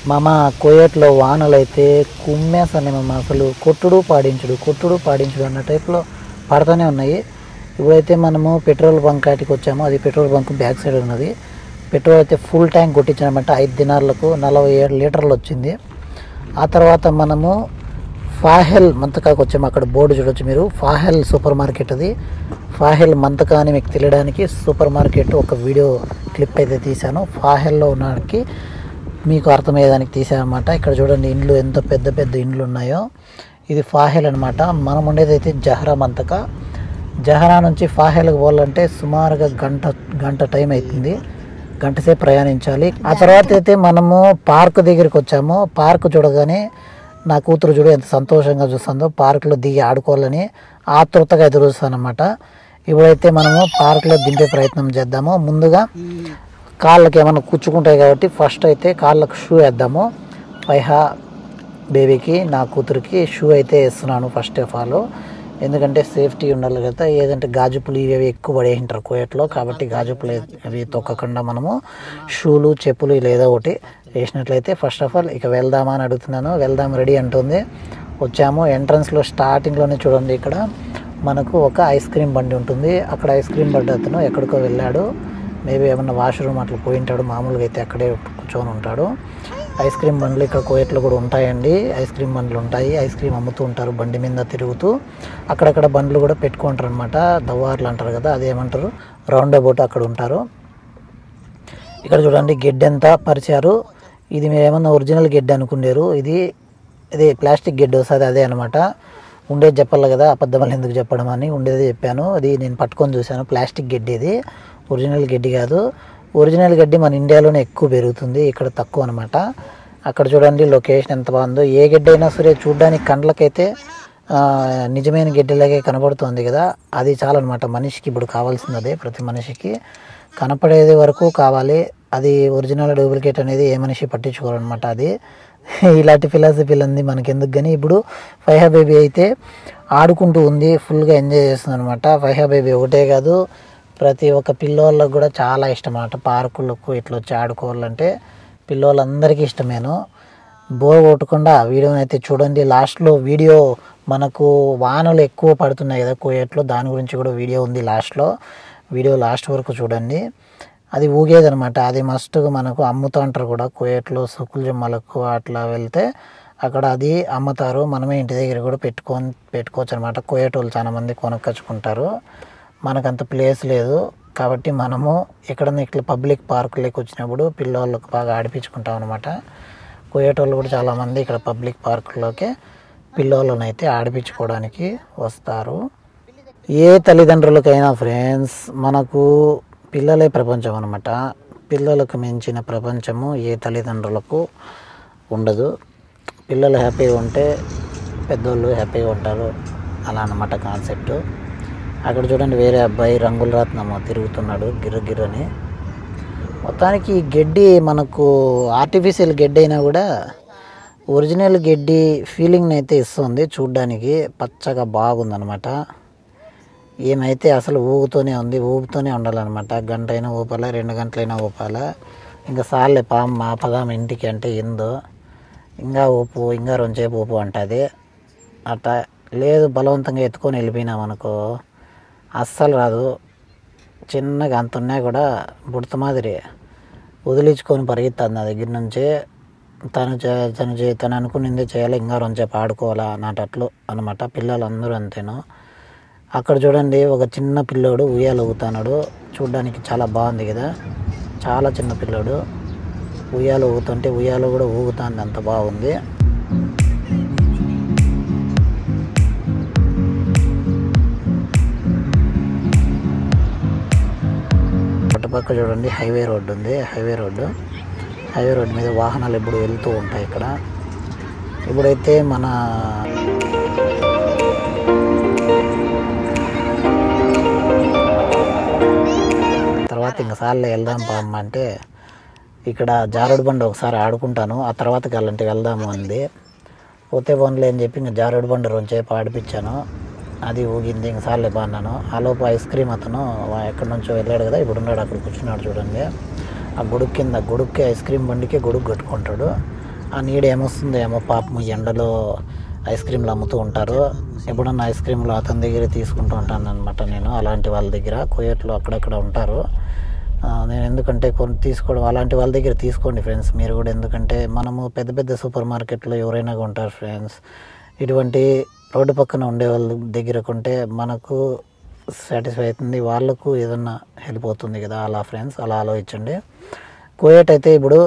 మామ కోయట్లో వానలైతే కుమ్మేసని మామ అసలు కొట్టుడు పాడించుడు అన్న టైప్లో పడుతూనే ఉన్నాయి. ఇప్పుడైతే మనము పెట్రోల్ బంక్ కాటికి వచ్చాము. అది పెట్రోల్ బంక్ బ్యాక్ సైడ్ ఉన్నది. పెట్రోల్ అయితే ఫుల్ ట్యాంక్ కొట్టించామంటే 5 దినాలకు 47 లీటర్లు వచ్చింది. ఆ తర్వాత మనము ఫాహెల్ మంతకాకు వచ్చాము. అక్కడ బోర్డు చూడొచ్చు మీరు, ఫాహెల్ సూపర్ మార్కెట్. అది ఫాహెల్ మంతకా అని మీకు తెలియడానికి సూపర్ మార్కెట్ ఒక వీడియో క్లిప్ అయితే తీశాను. ఫాహెల్లో ఉన్నకి మీకు అర్థమయ్యేదానికి తీసామన్నమాట. ఇక్కడ చూడండి ఇండ్లు ఎంత పెద్ద పెద్ద ఇండ్లు ఉన్నాయో. ఇది ఫాహెల్ అనమాట. మనం ఉండేది అయితే జహరా మంతకా. జహరా నుంచి ఫాహెల్కి పోవాలంటే సుమారుగా గంట టైం అవుతుంది. గంట సేపు ప్రయాణించాలి. ఆ తర్వాత అయితే మనము పార్క్ దగ్గరికి వచ్చాము. పార్క్ చూడగానే నా కూతురు చూడు ఎంత సంతోషంగా చూస్తుందో. పార్క్లో దిగి ఆడుకోవాలని ఆతృతగా ఎదురు చూస్తానమాట. ఇప్పుడైతే మనము పార్క్లో దింపే ప్రయత్నం చేద్దాము. ముందుగా కాళ్ళకి ఏమైనా కూర్చుకుంటాయి కాబట్టి ఫస్ట్ అయితే కాళ్ళకు షూ వేద్దాము. పైహా బేబీకి నా కూతురికి షూ అయితే వేస్తున్నాను ఫస్ట్ ఆఫ్ ఆల్. ఎందుకంటే సేఫ్టీ ఉండాలి కదా. ఏదంటే గాజుపులు ఇవి ఎక్కువ పడేసింటారు కోయట్లో, కాబట్టి గాజుపులు అవి తొక్కకుండా మనము షూలు చెప్పులు లేదా ఒకటి వేసినట్లయితే ఫస్ట్ ఆఫ్ ఆల్ ఇక వెళ్దామా అని అడుగుతున్నాను. వెళ్దాం రెడీ అంటుంది. వచ్చాము. ఎంట్రన్స్లో స్టార్టింగ్లోనే చూడండి ఇక్కడ మనకు ఒక ఐస్ క్రీమ్ బండి ఉంటుంది. అక్కడ ఐస్ క్రీమ్ బండి అతను ఎక్కడికో వెళ్ళాడు. మేబీ ఏమన్నా వాష్రూమ్ అట్లా పోయి ఉంటాడు. మామూలుగా అయితే అక్కడే కూర్చొని ఉంటాడు. ఐస్ క్రీమ్ బండ్లు ఇక్కడ కోయట్లో కూడా ఉంటాయండి. ఐస్ క్రీమ్ బండ్లు ఉంటాయి. ఐస్ క్రీమ్ అమ్ముతూ ఉంటారు బండి మీద తిరుగుతూ. అక్కడక్కడ బండ్లు కూడా పెట్టుకుంటారు అనమాట. దవ్వార్లు అంటారు కదా, అదేమంటారు, రౌండ్ అబౌట్ అక్కడ ఉంటారు. ఇక్కడ చూడండి గెడ్డి ఎంత పరిచారు. ఇది మీరు ఏమన్నా ఒరిజినల్ గెడ్డి అనుకునేరు. ఇది ప్లాస్టిక్ గెడ్డి వస్తుంది, అదే అనమాట. ఉండేది చెప్పాలి కదా, అబద్ధమని ఎందుకు చెప్పడం అని ఉండేది చెప్పాను. అది నేను పట్టుకొని చూశాను. ప్లాస్టిక్ గడ్డి, ఇది ఒరిజినల్ గడ్డి కాదు. ఒరిజినల్ గడ్డి మన ఇండియాలోనే ఎక్కువ పెరుగుతుంది, ఇక్కడ తక్కువ అనమాట. అక్కడ చూడండి లొకేషన్ ఎంత బాగుందో. ఏ గడ్డి అయినా సరే చూడడానికి కండ్లకైతే నిజమైన గడ్డిలాగే కనబడుతుంది కదా, అది చాలన్నమాట. మనిషికి ఇప్పుడు కావాల్సింది అదే. ప్రతి మనిషికి కనపడేది వరకు కావాలి. అది ఒరిజినల్ డూప్లికేట్ అనేది ఏ మనిషి పట్టించుకోవాలన్నమాట. అది ఇలాంటి ఫిలాసఫీలు ఉంది మనకెందుకు. కానీ ఇప్పుడు ఫైహా బేబీ అయితే ఆడుకుంటూ ఉంది, ఫుల్గా ఎంజాయ్ చేస్తుంది అనమాట. ఫైహా బేబీ ఒకటే కాదు, ప్రతి ఒక్క పిల్లోళ్ళకు కూడా చాలా ఇష్టం అన్నమాట. పార్కులకు ఇట్లా వచ్చి ఆడుకోవాలంటే పిల్లోళ్ళందరికీ ఇష్టమేను. బోర్ కొట్టకుండా వీడియోని అయితే చూడండి. లాస్ట్లో వీడియో మనకు వానలు ఎక్కువ పడుతున్నాయి కదా కోయట్లో, దాని గురించి కూడా వీడియో ఉంది లాస్ట్లో. వీడియో లాస్ట్ వరకు చూడండి. అది ఊగేదనమాట. అది మస్తుగా మనకు అమ్ముతూ ఉంటారు కూడా కోయట్లో. సుకుల్ జమ్మలకు అట్లా వెళ్తే అక్కడ అది అమ్ముతారు. మనమే ఇంటి దగ్గర కూడా పెట్టుకోవచ్చు అనమాట. కోయటోళ్ళు చాలా మంది కొనుక్కొచ్చుకుంటారు. మనకంత ప్లేస్ లేదు కాబట్టి మనము ఎక్కడన్నా ఇట్లా పబ్లిక్ పార్కులోకి వచ్చినప్పుడు పిల్లవాళ్ళకు బాగా ఆడిపించుకుంటాం అనమాట. కోయటోళ్ళు కూడా చాలామంది ఇక్కడ పబ్లిక్ పార్కులోకి పిల్లవాళ్ళని అయితే ఆడిపించుకోవడానికి వస్తారు. ఏ తల్లిదండ్రులకైనా ఫ్రెండ్స్ మనకు పిల్లలే ప్రపంచం అనమాట. పిల్లలకు మించిన ప్రపంచము ఏ తల్లిదండ్రులకు ఉండదు. పిల్లలు హ్యాపీగా ఉంటే పెద్దోళ్ళు హ్యాపీగా ఉంటారు, అలా అన్నమాట కాన్సెప్ట్. అక్కడ చూడండి వేరే అబ్బాయి రంగుల రత్నము తిరుగుతున్నాడు గిర్రని. మొత్తానికి ఈ గడ్డి మనకు ఆర్టిఫిషియల్ గడ్డి అయినా కూడా ఒరిజినల్ గడ్డి ఫీలింగ్ని అయితే ఇస్తుంది. చూడ్డానికి పచ్చగా బాగుందనమాట. ఏమైతే అసలు ఊగుతూనే ఉంది, ఊపుతూనే ఉండాలన్నమాట. గంట అయినా ఊపాలా, 2 గంటలైనా ఊపాలా. ఇంకా సార్లే మా పదాం ఇంటికి అంటే ఏందో, ఇంకా ఊపు, ఇంకా 2 సేపు ఊపు అంటుంది. అట్లా లేదు బలవంతంగా ఎత్తుకొని వెళ్ళిపోయినామనుకో అస్సలు రాదు. చిన్నగా అంత ఉన్నా కూడా బుడత మాదిరి వదిలించుకొని పరిగెత్తుంది నా దగ్గర నుంచి. తను అనుకునిందే చేయాలి, ఇంకా 2 సేపు ఆడుకోవాలా అన్నట్లు అనమాట. పిల్లలందరూ అంతేను. అక్కడ చూడండి ఒక చిన్న పిల్లోడు ఉయ్యాలు ఊగుతున్నాడు. చూడ్డానికి చాలా బాగుంది కదా, చాలా చిన్న పిల్లోడు ఉయ్యాలు ఊగుతుంటే ఉయ్యాలు కూడా ఊగుతుంది, అంత బాగుంది. అటుపక్క చూడండి హైవే రోడ్డు ఉంది. హైవే రోడ్డు మీద వాహనాలు ఎప్పుడు వెళ్తూ ఉంటాయి ఇక్కడ. ఇప్పుడైతే మన తర్వాత ఇంకా సార్లు వెళ్దాం పామ్మ అంటే ఇక్కడ జారుడు బండి ఒకసారి ఆడుకుంటాను, ఆ తర్వాత కాలంటే వెళ్దాము అంది. పోతే బండ్లు అని చెప్పి ఇంకా జారుడు బండి 2 సేపు ఆడిపించాను. అది ఊగింది. ఇంక సార్లే బాగున్నాను. ఆ లోపు ఐస్ క్రీమ్ అతను ఎక్కడి నుంచో వెళ్ళాడు కదా, ఇప్పుడు ఉన్నాడు అక్కడ కూర్చున్నాడు చూడండి. ఆ గొడుగు కింద, గొడుక్కి ఐస్ క్రీమ్ బండికి గొడుగు కట్టుకుంటాడు. ఆ నీడ ఏమొస్తుందో ఏమో పాపం ఎండలో ఐస్ క్రీమ్లు అమ్ముతూ ఉంటారు. ఎప్పుడన్నా ఐస్ క్రీమ్లు అతని దగ్గర తీసుకుంటూ ఉంటాను అనమాట. నేను అలాంటి వాళ్ళ దగ్గర కువైట్లో అక్కడక్కడ ఉంటారు. నేను ఎందుకంటే కొన్ని తీసుకోవడం అలాంటి వాళ్ళ దగ్గర తీసుకోండి ఫ్రెండ్స్ మీరు కూడా. ఎందుకంటే మనము పెద్ద పెద్ద సూపర్ మార్కెట్లో ఎవరైనా కొంటారు ఫ్రెండ్స్. ఇటువంటి రోడ్డు పక్కన ఉండే వాళ్ళ దగ్గర కొంటే మనకు సాటిస్ఫై అవుతుంది, వాళ్ళకు ఏదన్నా హెల్ప్ అవుతుంది కదా. అలా ఫ్రెండ్స్ అలా ఆలోచించండి. కువైట్ అయితే ఇప్పుడు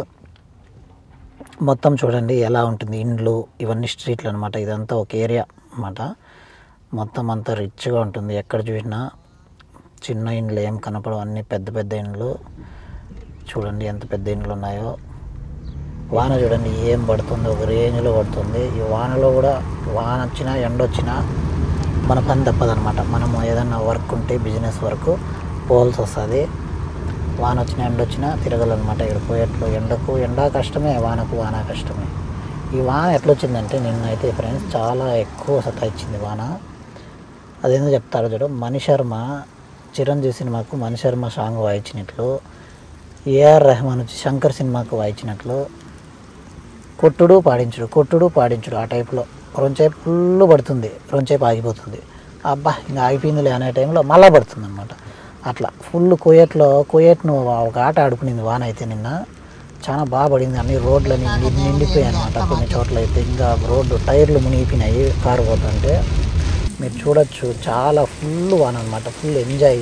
మొత్తం చూడండి ఎలా ఉంటుంది. ఇండ్లు ఇవన్నీ స్ట్రీట్లు అనమాట. ఇదంతా ఒక ఏరియా అన్నమాట. మొత్తం అంతా రిచ్గా ఉంటుంది. ఎక్కడ చూసినా చిన్న ఇండ్లు ఏం కనపడవు, అన్నీ పెద్ద పెద్ద ఇండ్లు. చూడండి ఎంత పెద్ద ఇండ్లు ఉన్నాయో. వాన చూడండి ఏం పడుతుంది, ఒక రేంజ్లో పడుతుంది. ఈ వానలో కూడా వాన వచ్చినా ఎండ వచ్చినా మన పని తప్పదనమాట. మనము ఏదన్నా వర్క్ ఉంటే బిజినెస్ వర్క్ పోవాల్సి వస్తుంది. వాన వచ్చినా ఎండ వచ్చినా తిరగాలన్నమాట. ఇక్కడ కువైట్లో ఎండకు ఎండ కష్టమే, వానకు వాన కష్టమే. ఈ వాన ఎట్లా వచ్చిందంటే నిన్న అయితే ఫ్రెండ్స్ చాలా ఎక్కువ సతాయించింది వాన. అదేందో చెప్తారు చూడు, మణిశర్మ చిరంజీవి సినిమాకు మణిశర్మ సాంగ్ వాయించినట్లు, ఏఆర్ రెహమాన్ వచ్చి శంకర్ సినిమాకు వాయించినట్లు కొట్టుడు పాడించుడు ఆ టైప్లో రెండుసేపు ఫుల్ పడుతుంది, రెండుసేపు ఆగిపోతుంది. అబ్బా ఇంకా ఆగిపోయిందిలే అనే టైంలో మళ్ళీ పడుతుంది అనమాట. అట్లా ఫుల్ కువైట్ను ఒక ఆట ఆడుకునింది వాన అయితే నిన్న. చాలా బాగా పడింది. అన్ని రోడ్లని నిండిపోయాయి అనమాట. కొన్ని చోట్ల అయితే ఇంకా రోడ్డు టైర్లు మునిగిపోయినాయి కారు పోతుంటే. మీరు చూడొచ్చు చాలా ఫుల్ వాన అనమాట. ఫుల్ ఎంజాయ్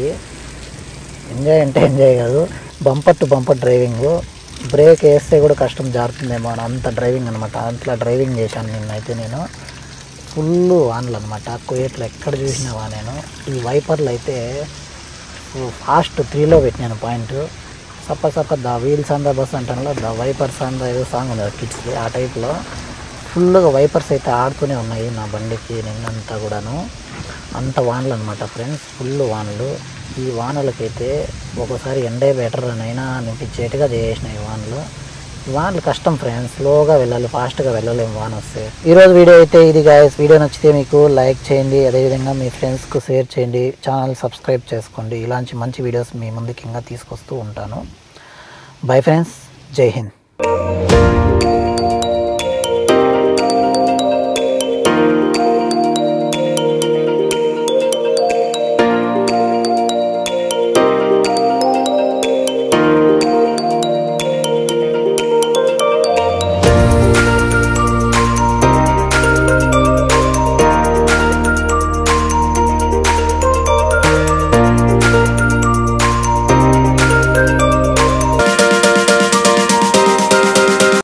అంటే ఎంజాయ్ కాదు, bumper to bumper driving. Brake వేస్తే కూడా కష్టం జారుతుందేమో అని అంత డ్రైవింగ్ అనమాట. అట్లా డ్రైవింగ్ చేశాను నిన్నైతే నేను. ఫుల్ వానలు అనమాట. కువైట్లో ఎక్కడ చూసినా వానేను. ఈ వైపర్లు అయితే ఫాస్ట్ 3లో పెట్టినాను పాయింట్. సప్ప the wheels on the bus అంటాను, ద వైపర్స్ ఆన్ ద ఏదో సాంగ్ ఉంది కిడ్స్ది. ఆ టైప్లో ఫుల్గా వైపర్స్ అయితే ఆడుతూనే ఉన్నాయి నా బండికి నిన్నంతా కూడాను. అంత వానలు అనమాట ఫ్రెండ్స్, ఫుల్ వానలు. ఈ వానలకైతే ఒక్కోసారి ఎండే బెటర్ అని అయినా అనిపించేట్టుగా చేసినాయి వానలు. వానలు కష్టం ఫ్రెండ్స్, స్లోగా వెళ్ళాలి, ఫాస్ట్గా వెళ్ళలేము వాన వస్తే. ఈరోజు వీడియో అయితే ఇది గాయస్. వీడియో నచ్చితే మీకు లైక్ చేయండి, అదేవిధంగా మీ ఫ్రెండ్స్కు షేర్ చేయండి, ఛానల్ సబ్స్క్రైబ్ చేసుకోండి. ఇలాంటి మంచి వీడియోస్ మీ ముందుకి ఇంకా తీసుకొస్తూ ఉంటాను. బై ఫ్రెండ్స్, జై హింద్.